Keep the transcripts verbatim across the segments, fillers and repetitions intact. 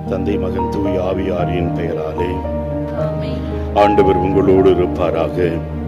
தந்தை மகன் தூய் ஆவியாரின் பெயராலே ஆண்டவர் உங்களோடு இருப்பாராக.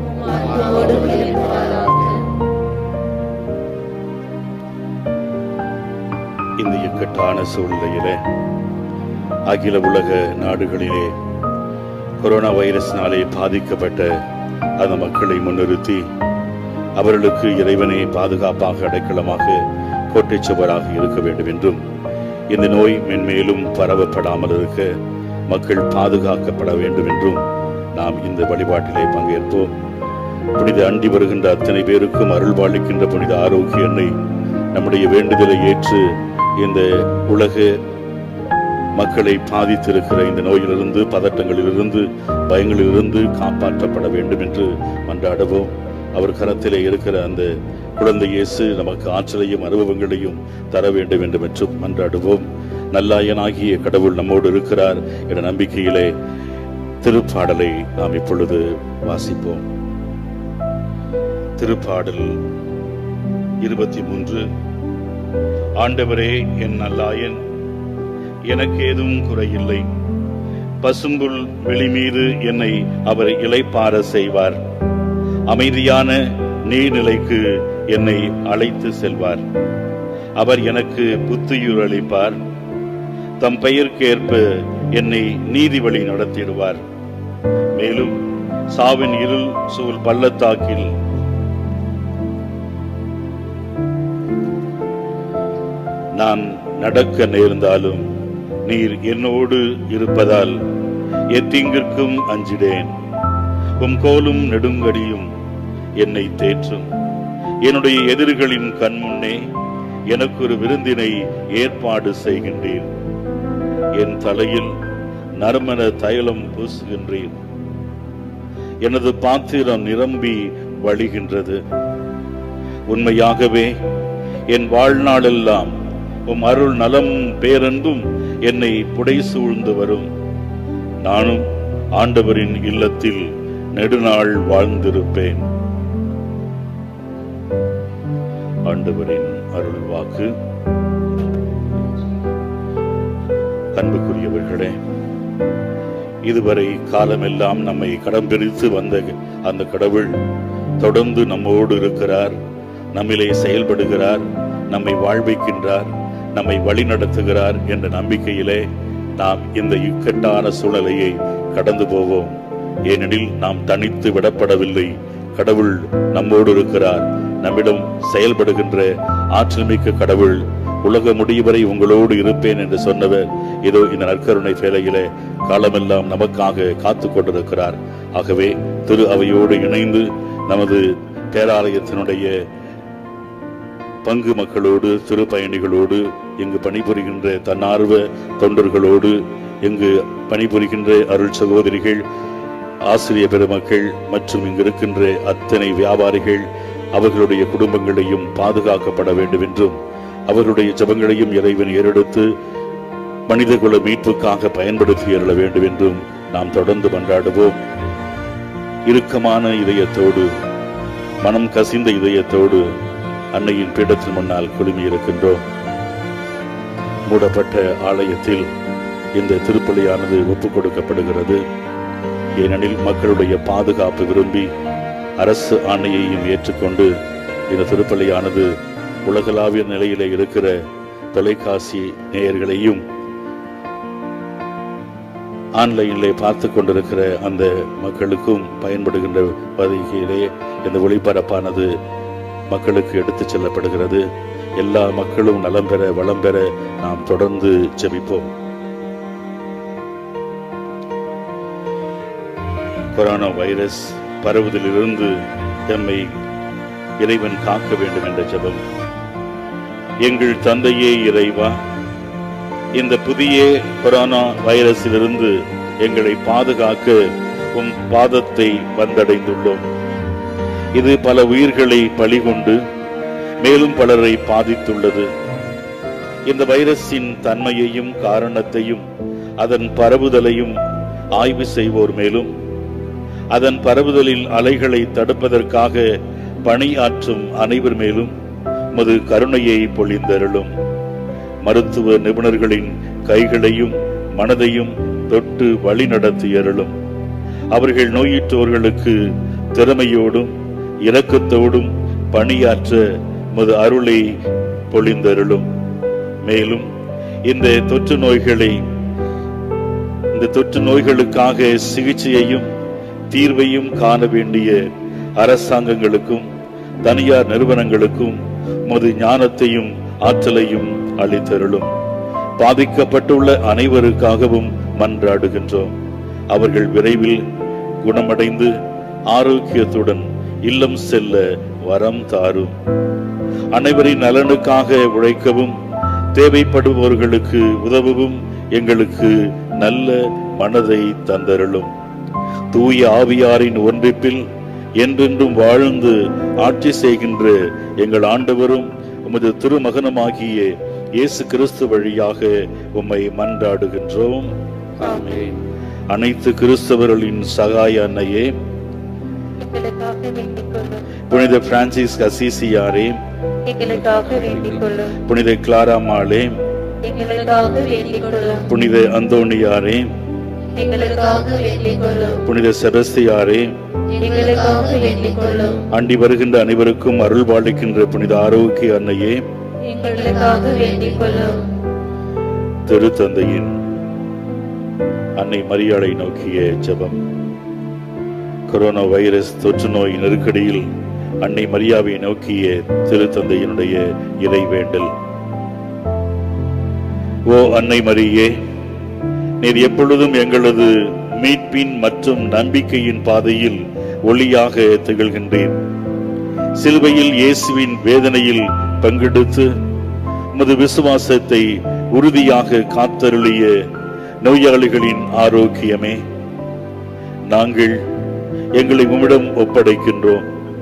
இந்த இக்கட்டான சூழ்நிலையிலே அகில உலக நாடுகளிலே கொரோனா வைரஸ்னாலே பாதிக்கப்பட்ட அந்த மக்களை முன்னிறுத்தி அவர்களுக்கு இறைவனை பாதுகாப்பாக அடைக்கலமாக கோட்டை சுவராக இருக்க வேண்டும் என்றும் இந்த நோய் மென்மேலும் பரவப்படாமல் இருக்க மக்கள் பாதுகாக்கப்பட வேண்டும் என்றும் நாம் இந்த வழிபாட்டிலே பங்கேற்போம். புனித அண்டி வருகின்ற அத்தனை பேருக்கும் அருள்வாளிக்கின்ற புனித ஆரோக்கிய எண்ணெய் நம்முடைய வேண்டுதலை ஏற்று இந்த உலக மக்களை பாதித்திருக்கிற இந்த நோயிலிருந்து, பதட்டங்களிலிருந்து, பயங்களிலிருந்து காப்பாற்றப்பட வேண்டும் என்று மன்றாடுவோம். அவர் கரத்திலே இருக்கிற அந்த குழந்தை இயேசு நமக்கு ஆற்றலையும் அனுபவங்களையும் தர வேண்டும் என்று மற்றும் மன்றாடுவோம். நல்லாயனாகிய கடவுள் நம்மோடு இருக்கிறார் என்ற நம்பிக்கையிலே திருப்பாடலை நாம் இப்பொழுது வாசிப்போம். திருப்பாடல் இருபத்தி மூன்று. ஆண்டவரே என் நல்லாயன், எனக்கு ஏதும் குறையில்லை. பசும்புல் வெளி மீது என்னை அவர் இளைப்பாற செய்வார். அமைதியான நீர்நிலைக்கு என்னை அழைத்து செல்வார். அவர் எனக்கு புத்துயிர் அளிப்பார். தம் பெயர்க்கேற்ப என்னை நீதி வழி நடத்திடுவார். மேலும் சாவின் இருள் சூழ் பள்ளத்தாக்கில் நான் நடக்க நேர்ந்தாலும் நீர் என்னோடு இருப்பதால் எத்தீங்கிற்கும் அஞ்சிடேன். உம் கோலும் நெடுங்கடியும் என்னை தேற்றும். என்னுடைய எதிரிகளின் கண்முன்னே எனக்கு ஒரு விருந்தினை ஏற்பாடு செய்கின்றீர். என் தலையில் நறுமண தைலம் பூசுகின்றீர். எனது பாத்திரம் நிரம்பி வழிகின்றது. உண்மையாகவே என் வாழ்நாளெல்லாம் உம் அருள் நலம் பேரன்பும் என்னை புடை சூழ்ந்து வரும். நானும் ஆண்டவரின் இல்லத்தில் நெடுநாள் வாழ்ந்திருப்பேன். ஆண்டவரின் அருள் வாக்கு. அன்புக்குரியவர்களே, இதுவரை காலமெல்லாம் நம்மை கடம் பிரித்து வந்த அந்த கடவுள் தொடர்ந்து நம்மோடு இருக்கிறார், நம்மிலே செயல்படுகிறார், நம்மை வாழ்விக்கின்றார், நம்மை வழி நடத்துகிறார் என்ற நம்பிக்கையிலே நாம் இந்த இக்கட்டான சூழ்நிலையை கடந்து போவோம். ஏனெனில் நாம் தனித்து விடப்படவில்லை. கடவுள் நம்மோடு இருக்கிறார். நம்மிடம் செயல்படுகின்ற ஆற்றல் மிக்க கடவுள் உலக முடிவரை உங்களோடு இருப்பேன் என்று சொன்னவர் இதோ இந்த நற்கருணை வேளையிலே காலமெல்லாம் நமக்காக காத்து கொண்டிருக்கிறார். ஆகவே திரு அவையோடு இணைந்து நமது பேராலயத்தினுடைய பங்கு மக்களோடு, திரு பயணிகளோடு, இங்கு பணிபுரிகின்ற தன்னார்வ தொண்டர்களோடு, இங்கு பணிபுரிகின்ற அருள் சகோதரிகள், ஆசிரிய பெருமக்கள் மற்றும் இங்கு இருக்கின்ற அத்தனை வியாபாரிகள் அவர்களுடைய குடும்பங்களையும் பாதுகாக்கப்பட வேண்டும் என்றும் அவர்களுடைய ஜபங்களையும் இறைவன் ஏறெடுத்து மனிதகுல மீட்புக்காக பயன்படுத்தி அருள வேண்டும் என்றும் நாம் தொடர்ந்து மன்றாடுவோம். இறுக்கமான இதயத்தோடு, மனம் கசிந்த இதயத்தோடு அன்னையின் பீடத்தின் முன்னால் குழுமி இருக்கின்றோம். மூடப்பட்ட ஆலயத்தில் இந்த திருப்பலியானது ஒப்புக் கொடுக்கப்படுகிறது. ஏனெனில் மக்களுடைய பாதுகாப்பு விரும்பி அரசு ஆணையையும் ஏற்றுக்கொண்டு இந்த திருப்பலியானது உலகளாவிய நிலையிலே இருக்கிற தொலைக்காட்சி நேயர்களையும் ஆன்லைனிலே பார்த்து கொண்டிருக்கிற அந்த மக்களுக்கும் பயன்படுகின்ற வகையிலே இந்த ஒளிபரப்பானது மக்களுக்கு எடுத்துச் செல்லப்படுகிறது. எல்லா மக்களும் நலம் பெற, வளம் பெற நாம் தொடர்ந்து ஜெபிப்போம். கொரோனா வைரஸ் பரவுதலிலிருந்து எம்மை இறைவன் காக்க வேண்டும் என்ற ஜெபம். எங்கள் தந்தையே இறைவா, இந்த புதிய கொரோனா வைரஸிலிருந்து எங்களை பாதுகாக்க உம் பாதத்தை வந்தடைந்துள்ளோம். இது பல உயிர்களை பலிகொண்டு மேலும் பலரை பாதித்துள்ளது. இந்த வைரஸின் தன்மையையும் காரணத்தையும் அதன் பரவுதலையும் ஆய்வு செய்வோர் மேலும் அதன் பரவுதலில் அலைகளை தடுப்பதற்காக பணியாற்றும் அனைவர் மேலும் மது கருணையை பொழிந்தருளும். மருத்துவ நிபுணர்களின் கைகளையும் மனதையும் தொட்டு வழி நடத்தி அருளும். அவர்கள் நோயுற்றோர்களுக்கு திறமையோடும் இரக்கத்தோடும் பணியாற்ற உமது அருளை பொழிந்தருளும். மேலும் இந்த தொற்று நோய்களை இந்த தொற்று நோய்களுக்காக சிகிச்சையையும் தீர்வையும் காண வேண்டிய அரசாங்கங்களுக்கும் தனியார் நிறுவனங்களுக்கும் உமது ஞானத்தையும் ஆற்றலையும் அளித்தருளும். பாதிக்கப்பட்டுள்ள அனைவருக்காகவும் மன்றாடுகின்றோம். அவர்கள் விரைவில் குணமடைந்து ஆரோக்கியத்துடன் இல்லம் செல்ல வரம் தாரும். அனைவரின் நலனுக்காக உழைக்கவும் தேவைப்படுபவர்களுக்கு உதவவும் எங்களுக்கு நல்ல மனதை தந்தருளும். தூய ஆவியாரின் ஒன்றிப்பில் என்றென்றும் வாழ்ந்து ஆட்சி செய்கின்ற எங்கள் ஆண்டவரும் உமது திருமகனுமாகிய இயேசு கிறிஸ்து வழியாக உம்மை மன்றாடுகின்றோம். ஆமென். அனைத்து கிறிஸ்தவர்களின் சகாய அன்னையே, புனித பிரான்சிஸ் அசிசியாரே, புனித கிளாரா மாலே, புனித அந்தோனியாரே, புனித செபஸ்தியாரே, அண்டி வருகின்ற அனைவருக்கும் அருள் பாலிக்கின்ற புனித ஆரோக்கிய அன்னையே, திருத்தந்தையின் அன்னை மரியாளை நோக்கிய ஜெபம். கொரோனா வைரஸ் தொற்று நோய் நெருக்கடியில் அன்னை மரியாவை நோக்கிய திருத்தந்தையினுடைய இறைவேண்டல். ஓ அன்னை மரியே, நீர் எப்பொழுதும் எங்களது மீட்பின் மற்றும் நம்பிக்கையின் பாதையில் ஒளியாக திகழ்கின்றேன். சிலுவையில் இயேசுவின் வேதனையில் பங்கெடுத்து உமது விசுவாசத்தை உறுதியாக காத்தருளிய நோயாளிகளின் ஆரோக்கியமே, நாங்கள் எங்களை உம்மிடம் ஒப்படைக்கின்றோம்.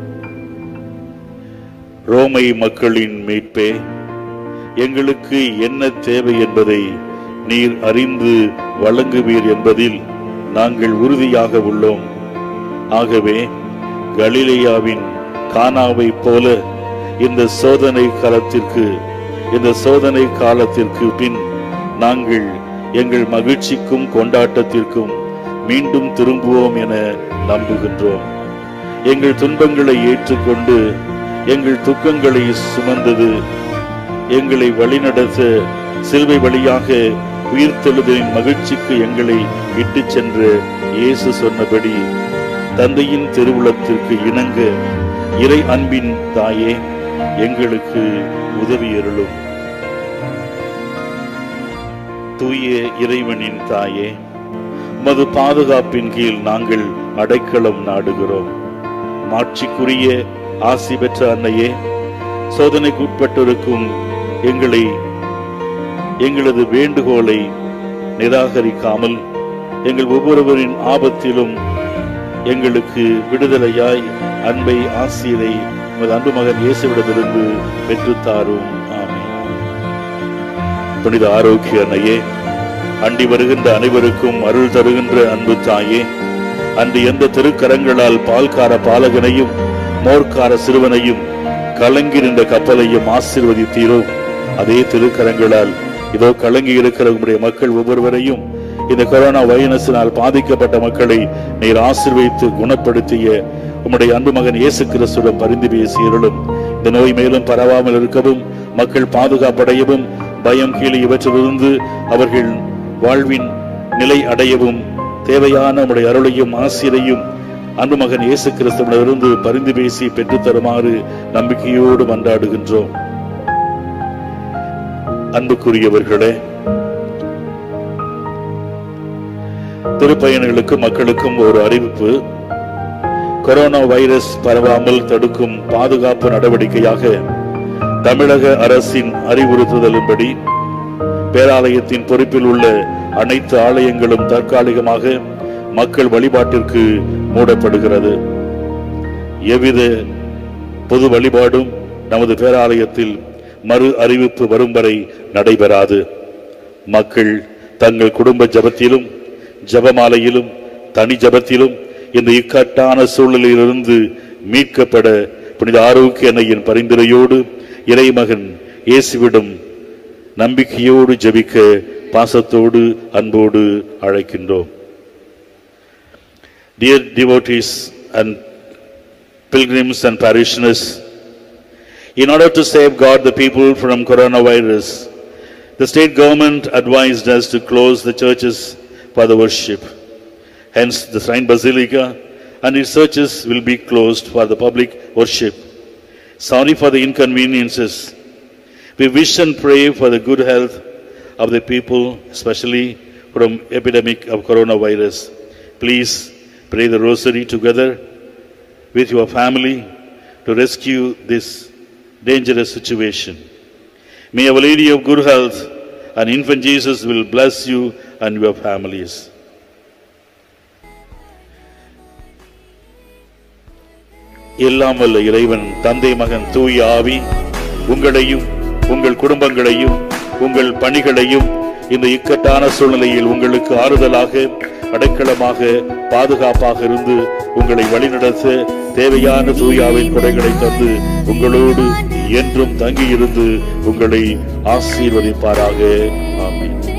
ரோமை மக்களின் மீட்பே, எங்களுக்கு என்ன தேவை என்பதை நீர் அறிந்து வழங்குவீர் என்பதில் நாங்கள் உறுதியாக உள்ளோம். ஆகவே கலிலேயாவின் கானாவை போல இந்த சோதனை காலத்திற்கு இந்த சோதனை காலத்திற்கு பின் நாங்கள் எங்கள் மகிழ்ச்சிக்கும் கொண்டாட்டத்திற்கும் மீண்டும் திரும்புவோம் என நம்புகின்றோம். எங்கள் துன்பங்களை ஏற்றுக்கொண்டு எங்கள் துக்கங்களை சுமந்தது எங்களை வழிநடத்த சிலுவை வழியாக உயிர்த்தெழுதலின் மகிழ்ச்சிக்கு எங்களை இட்டு சென்ற இயேசு சொன்னபடி தந்தையின் திருவுளத்திற்கு இணங்க இறை அன்பின் தாயே எங்களுக்கு உதவி அருளும். தூய இறைவனின் தாயே, உமது பாதுகாப்பின் கீழ் நாங்கள் அடைக்கலம் நாடுகிறோம். மாட்சிக்குரிய ஆசி பெற்ற அன்னையே, சோதனைக்கு உட்பட்டிருக்கும் எங்களை எங்களது வேண்டுகோளை நிராகரிக்காமல் எங்கள் ஒவ்வொருவரின் ஆபத்திலும் எங்களுக்கு விடுதலையாய் அன்பை ஆசிரை உமது அன்பு மகன் இயேசுவிடமிருந்து பெற்றுத்தாரும். ஆமென். புனித ஆரோக்கிய அன்னையே, அண்டி வருகின்ற அனைவருக்கும் அருள் தருகின்ற அன்பு தாயே, அன்று எந்த திருக்கரங்களால் பால்கார பாலகனையும் மோர்க்கார சிறுவனையும் கலங்கி நின்ற கப்பலையும் ஆசீர்வதித்தீரோ, அதே திருக்கரங்களால் இதோ கலங்கி இருக்கிற உங்களுடைய மக்கள் ஒவ்வொருவரையும் இந்த கொரோனா வைரஸினால் பாதிக்கப்பட்ட மக்களை நீர் ஆசீர்வதித்து குணப்படுத்திய உம்முடைய அன்பு மகன் இயேசு கிறிஸ்துவிடம் பரிந்து பேசியருளும். இந்த நோய் மேலும் பரவாமல் இருக்கவும், மக்கள் பாதுகாப்படையவும், பயம் கீழே இவற்றிலிருந்து அவர்கள் வாழ்வின் நிலை அடையவும் தேவையான உம்முடைய அருளையும் ஆசிரையும் அன்பு மகன் இயேசு கிறிஸ்துவிடமிருந்து பரிந்து பேசி பெற்றுத் தருமாறு நம்பிக்கையோடு மன்றாடுகின்றோம். அன்புக்குரியவர்களே, திருப்பயணிகளுக்கும் மக்களுக்கும் ஒரு அறிவிப்பு. கொரோனா வைரஸ் பரவாமல் தடுக்கும் பாதுகாப்பு நடவடிக்கையாக தமிழக அரசின் அறிவுறுத்துதலின்படி பேராலயத்தின் பொறுப்பில் உள்ள அனைத்து ஆலயங்களும் தற்காலிகமாக மக்கள் வழிபாட்டிற்கு மூடப்படுகிறது. எவ்வித பொது வழிபாடும் நமது பேராலயத்தில் மறு அறிவிப்பு வரும் வரை நடைபெறாது. மக்கள் தங்கள் குடும்ப ஜபத்திலும் ஜபமாலையிலும் தனி ஜபத்திலும் இந்த இக்கட்டான சூழலிலிருந்து மீட்கப்பட புனித ஆரோக்கிய அன்னையின் பரிந்துரையோடு இறைமகன் இயேசுவிடம் நம்பிக்கையோடு ஜபிக்க பாசத்தோடு அன்போடு அழைக்கின்றோம். Dear devotees and pilgrims and parishioners, in order to safeguard the people from coronavirus, the state government advised us to close the churches for the worship. Hence, the Shrine Basilica and its churches will be closed for the public worship. Sorry for the inconveniences. We wish and pray for the good health of the people, especially from epidemic of coronavirus. Please pray the rosary together with your family to rescue this dangerous situation. May Our Lady of Good Health and Infant Jesus will bless you and your families. எல்லாம் வல்ல இறைவன் தந்தை மகன் தூய ஆவி உங்களையும் உங்கள் குடும்பங்களையும் உங்கள் பணிகளையும் இந்த இக்கட்டான சூழ்நிலையில் உங்களுக்கு ஆறுதலாக அடைக்கலமாக பாதுகாப்பாக இருந்து உங்களை வழிநடத்த தேவையான தூயாவின் கொடைகளை தந்து உங்களோடு என்றும் தங்கியிருந்து உங்களை ஆசீர்வதிப்பாராக. ஆமென்.